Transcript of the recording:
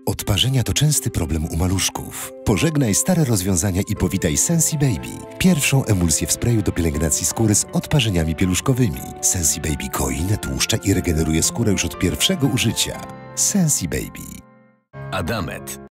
Odparzenia to częsty problem u maluszków. Pożegnaj stare rozwiązania i powitaj Sensi Baby. Pierwszą emulsję w sprayu do pielęgnacji skóry z odparzeniami pieluszkowymi. Sensi Baby koi, natłuszcza i regeneruje skórę już od pierwszego użycia. Sensi Baby. Adamet.